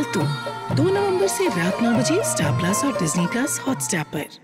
तुम 2 नवंबर से रात 9 बजे स्टार प्लस और डिज्नी प्लस हॉटस्टार पर।